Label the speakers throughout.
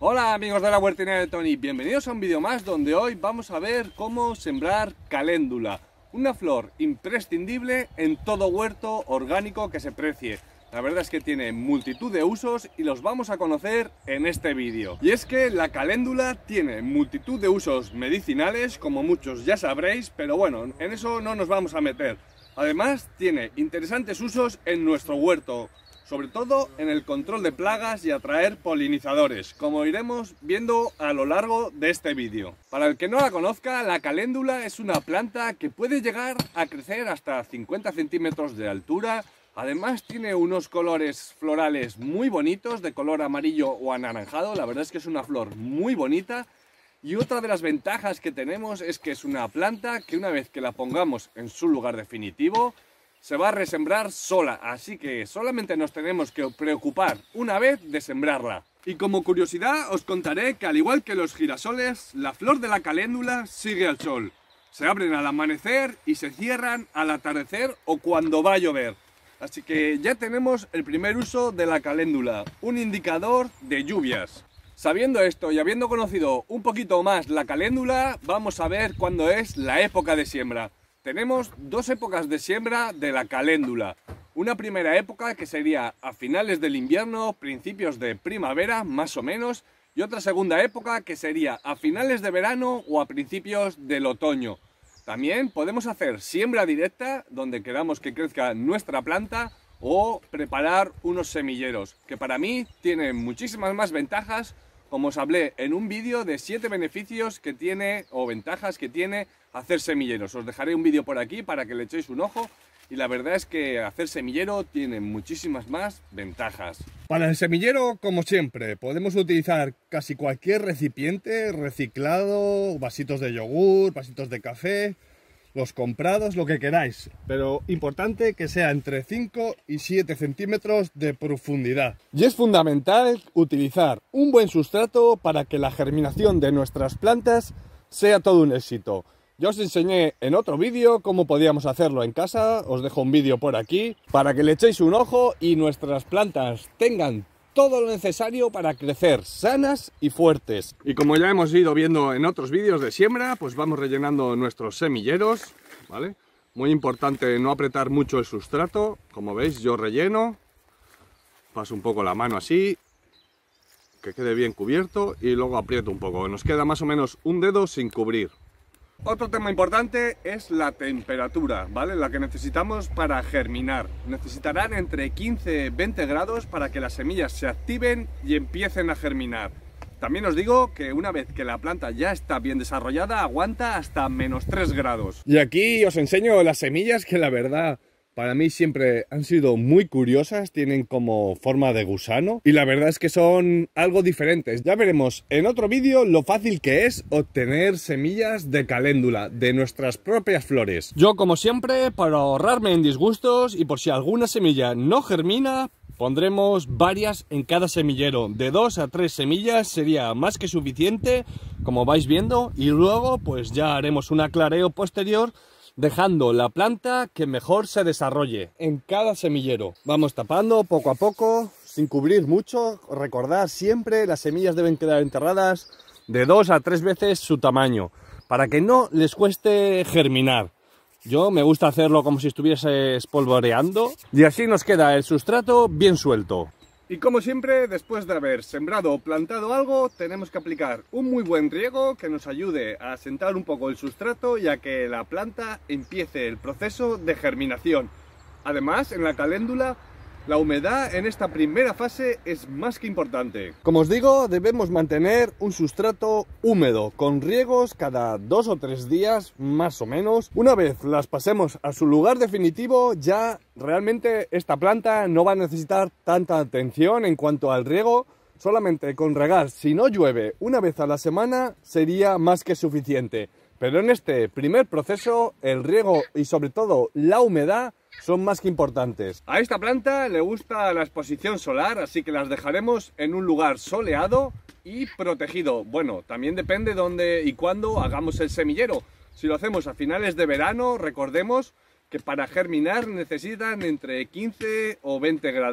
Speaker 1: Hola amigos de la huertina de Tony, bienvenidos a un vídeo más donde hoy vamos a ver cómo sembrar caléndula, una flor imprescindible en todo huerto orgánico que se precie. La verdad es que tiene multitud de usos y los vamos a conocer en este vídeo. Y es que la caléndula tiene multitud de usos medicinales, como muchos ya sabréis, pero bueno, en eso no nos vamos a meter. Además, tiene interesantes usos en nuestro huerto, sobre todo en el control de plagas y atraer polinizadores, como iremos viendo a lo largo de este vídeo. Para el que no la conozca, la caléndula es una planta que puede llegar a crecer hasta 50 centímetros de altura. Además tiene unos colores florales muy bonitos, de color amarillo o anaranjado. La verdad es que es una flor muy bonita. Y otra de las ventajas que tenemos es que es una planta que una vez que la pongamos en su lugar definitivo, se va a resembrar sola, así que solamente nos tenemos que preocupar una vez de sembrarla. Y como curiosidad os contaré que al igual que los girasoles, la flor de la caléndula sigue al sol. Se abren al amanecer y se cierran al atardecer o cuando va a llover. Así que ya tenemos el primer uso de la caléndula, un indicador de lluvias. Sabiendo esto y habiendo conocido un poquito más la caléndula, vamos a ver cuándo es la época de siembra. Tenemos dos épocas de siembra de la caléndula. Una primera época que sería a finales del invierno, principios de primavera, más o menos, y otra segunda época que sería a finales de verano o a principios del otoño. También podemos hacer siembra directa, donde queramos que crezca nuestra planta, o preparar unos semilleros, que para mí tienen muchísimas más ventajas, como os hablé en un vídeo de 7 beneficios que tiene, o ventajas que tiene, hacer semilleros. Os dejaré un vídeo por aquí para que le echéis un ojo, y la verdad es que hacer semillero tiene muchísimas más ventajas. Para el semillero, como siempre, podemos utilizar casi cualquier recipiente reciclado, vasitos de yogur, vasitos de café, los comprados, lo que queráis, pero importante que sea entre 5 y 7 centímetros de profundidad. Y es fundamental utilizar un buen sustrato para que la germinación de nuestras plantas sea todo un éxito. Yo os enseñé en otro vídeo cómo podíamos hacerlo en casa, os dejo un vídeo por aquí para que le echéis un ojo y nuestras plantas tengan todo lo necesario para crecer sanas y fuertes. Y como ya hemos ido viendo en otros vídeos de siembra, pues vamos rellenando nuestros semilleros, ¿vale? Muy importante no apretar mucho el sustrato. Como veis, yo relleno, paso un poco la mano así, que quede bien cubierto, y luego aprieto un poco. Nos queda más o menos un dedo sin cubrir. Otro tema importante es la temperatura, ¿vale? La que necesitamos para germinar. Necesitarán entre 15 y 20 grados para que las semillas se activen y empiecen a germinar. También os digo que una vez que la planta ya está bien desarrollada, aguanta hasta menos 3 grados. Y aquí os enseño las semillas que la verdad para mí siempre han sido muy curiosas, tienen como forma de gusano y la verdad es que son algo diferentes. Ya veremos en otro vídeo lo fácil que es obtener semillas de caléndula de nuestras propias flores. Yo como siempre, para ahorrarme en disgustos y por si alguna semilla no germina, pondremos varias en cada semillero. De 2 a 3 semillas sería más que suficiente, como vais viendo, y luego pues ya haremos un aclareo posterior dejando la planta que mejor se desarrolle en cada semillero. Vamos tapando poco a poco, sin cubrir mucho. Recordad siempre, las semillas deben quedar enterradas de 2 a 3 veces su tamaño, para que no les cueste germinar. Yo me gusta hacerlo como si estuviese espolvoreando, y así nos queda el sustrato bien suelto. Y como siempre, después de haber sembrado o plantado algo, tenemos que aplicar un muy buen riego que nos ayude a asentar un poco el sustrato y a que la planta empiece el proceso de germinación. Además, en la caléndula, la humedad en esta primera fase es más que importante. Como os digo, debemos mantener un sustrato húmedo, con riegos cada 2 o 3 días, más o menos. Una vez las pasemos a su lugar definitivo, ya realmente esta planta no va a necesitar tanta atención en cuanto al riego. Solamente con regar, si no llueve, una vez a la semana sería más que suficiente. Pero en este primer proceso, el riego y sobre todo la humedad son más que importantes. A esta planta le gusta la exposición solar, así que las dejaremos en un lugar soleado y protegido. Bueno, también depende dónde y cuándo hagamos el semillero. Si lo hacemos a finales de verano, recordemos que para germinar necesitan entre 15 o 20 grados.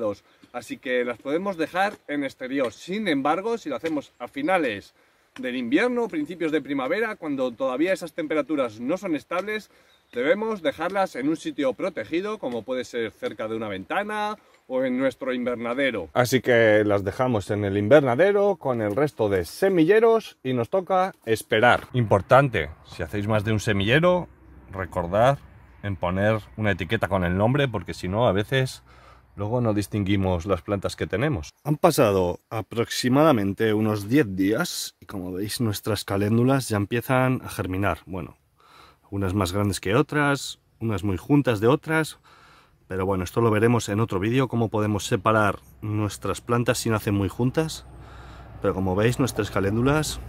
Speaker 1: así que las podemos dejar en exterior. Sin embargo, si lo hacemos a finales del invierno, principios de primavera, cuando todavía esas temperaturas no son estables, debemos dejarlas en un sitio protegido, como puede ser cerca de una ventana o en nuestro invernadero. Así que las dejamos en el invernadero con el resto de semilleros y nos toca esperar. Importante, si hacéis más de un semillero, recordad en poner una etiqueta con el nombre, porque si no, a veces luego no distinguimos las plantas que tenemos. Han pasado aproximadamente unos 10 días y como veis nuestras caléndulas ya empiezan a germinar. Bueno, unas más grandes que otras, unas muy juntas de otras, pero bueno, esto lo veremos en otro vídeo, cómo podemos separar nuestras plantas si nacen muy juntas. Pero como veis, nuestras caléndulas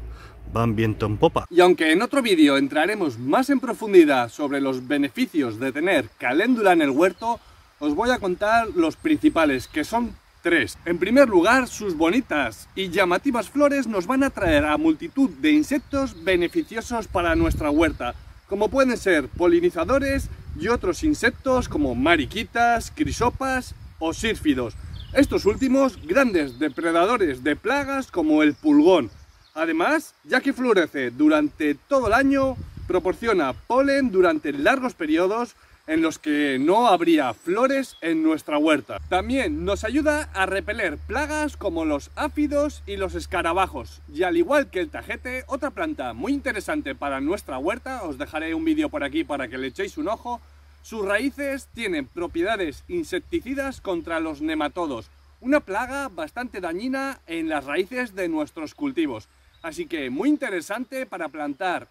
Speaker 1: van viento en popa. Y aunque en otro vídeo entraremos más en profundidad sobre los beneficios de tener caléndula en el huerto, os voy a contar los principales, que son 3. En primer lugar, sus bonitas y llamativas flores nos van a traer a multitud de insectos beneficiosos para nuestra huerta, como pueden ser polinizadores y otros insectos como mariquitas, crisopas o sírfidos. Estos últimos, grandes depredadores de plagas como el pulgón. Además, ya que florece durante todo el año, proporciona polen durante largos periodos en los que no habría flores en nuestra huerta. También nos ayuda a repeler plagas como los áfidos y los escarabajos. Y al igual que el tajete, otra planta muy interesante para nuestra huerta, os dejaré un vídeo por aquí para que le echéis un ojo, sus raíces tienen propiedades insecticidas contra los nematodos, una plaga bastante dañina en las raíces de nuestros cultivos. Así que muy interesante para plantar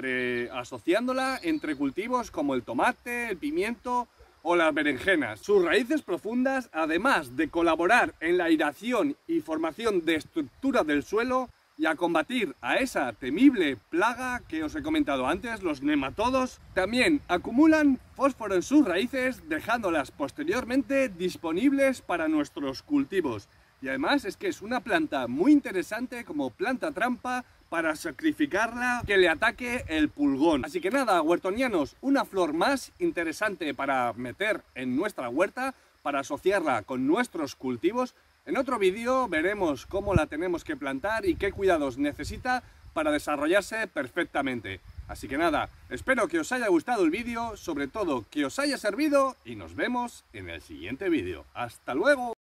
Speaker 1: asociándola entre cultivos como el tomate, el pimiento o las berenjenas. Sus raíces profundas, además de colaborar en la aireación y formación de estructura del suelo y a combatir a esa temible plaga que os he comentado antes, los nematodos, también acumulan fósforo en sus raíces, dejándolas posteriormente disponibles para nuestros cultivos. Y además es que es una planta muy interesante como planta trampa para sacrificarla que le ataque el pulgón. Así que nada, huertonianos, una flor más interesante para meter en nuestra huerta, para asociarla con nuestros cultivos. En otro vídeo veremos cómo la tenemos que plantar y qué cuidados necesita para desarrollarse perfectamente. Así que nada, espero que os haya gustado el vídeo, sobre todo que os haya servido y nos vemos en el siguiente vídeo. ¡Hasta luego!